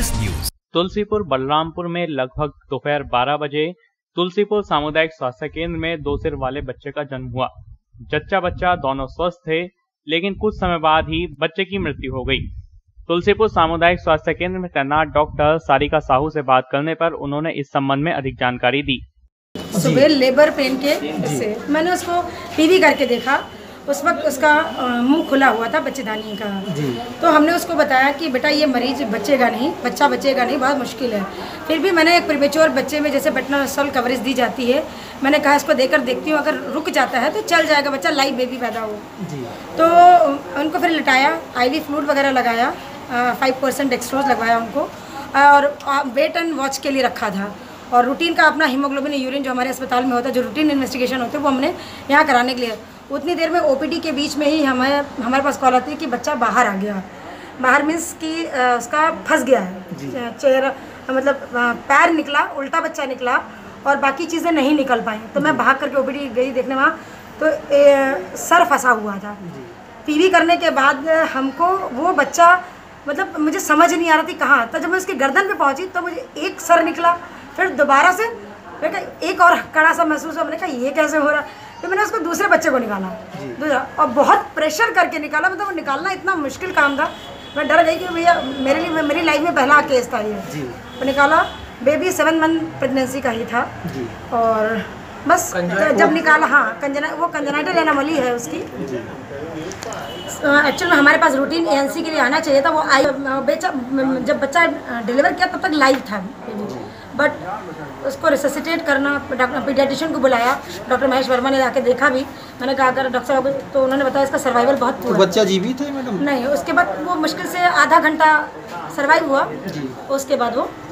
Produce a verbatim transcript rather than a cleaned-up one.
S news. Tulsipur Balrampur में लगभग दोपहर बारह बजे तुलसीपुर सामुदायिक स्वास्थ्य केंद्र में दो सिर वाले बच्चे का जन्म हुआ। जच्चा बच्चा दोनों स्वस्थ थे, लेकिन कुछ समय बाद ही बच्चे की मृत्यु हो गई। तुलसीपुर सामुदायिक स्वास्थ्य केंद्र में तैनात डॉक्टर सारिका साहू से बात करने पर उन्होंने इस संबंध में अधिक जानकारी दी। सुबह लेबर पेन के से मैंने उसको पीवी करके देखा। उस वक्त उसका मुंह खुला हुआ था बच्चेदानी का। तो हमने उसको बताया कि बेटा ये मरीज बचेगा नहीं, बच्चा बचेगा नहीं, बहुत मुश्किल है। फिर भी मैंने एक प्रीमेच्योर बच्चे में जैसे बेटनोल कवरेज दी जाती है, मैंने कहा इसको देकर देखती हूँ, अगर रुक जाता है तो चल जाएगा बच्चा, लाइव बेबी पैदा हो। तो उनको फिर लिटाया, आईवी फ्लूइड वगैरह लगाया, फाइव परसेंट एक्सट्रोज लगवाया उनको, और वेट एंड वॉच के लिए रखा था। और रूटीन का अपना हीमोग्लोबिन यूरिन जो हमारे अस्पताल में होता है, जो रूटीन इन्वेस्टिगेशन होते हैं, वो हमने यहाँ कराने के लिए। उतनी देर में ओपीडी के बीच में ही हमें हमारे पास कॉल आती है कि बच्चा बाहर आ गया। बाहर मीन्स कि उसका फंस गया है, चेहरा मतलब पैर निकला, उल्टा बच्चा निकला और बाकी चीज़ें नहीं निकल पाई। तो मैं भाग करके ओपीडी गई देखने वहाँ, तो ए, सर फंसा हुआ था। पीवी करने के बाद हमको वो बच्चा मतलब मुझे समझ नहीं आ रहा थी कहाँ। तो जब मैं उसकी गर्दन पे पहुँची तो मुझे एक सर निकला, फिर दोबारा से एक और कड़ा सा महसूस हुआ। मैंने कहा ये कैसे हो रहा। तो मैंने उसको दूसरे बच्चे को निकाला, दूसरा, और बहुत प्रेशर करके निकाला। मतलब वो निकालना इतना मुश्किल काम था, मैं डर गई कि भैया मेरे लिए मेरी लाइफ में पहला केस था ये। वो निकाला, बेबी सेवन मंथ प्रेगनेंसी का ही था। और बस जब निकाला, हाँ कंजना वो कंजनाइटल एनोमली है उसकी। एक्चुअल में हमारे पास रूटीन एएनसी के लिए आना चाहिए था। वो आई बेचा जब बच्चा डिलीवर किया तब तक लाइव था, बट उसको रिससिटेट करना, डॉक्टर पीडियाट्रिशियन को बुलाया, डॉक्टर महेश वर्मा ने जाके देखा भी। मैंने कहा अगर डॉक्टर साहब, तो उन्होंने बताया इसका सर्वाइवल बहुत पूरा। तो बच्चा जीवित है मैडम? नहीं, उसके बाद वो मुश्किल से आधा घंटा सर्वाइव हुआ, उसके बाद वो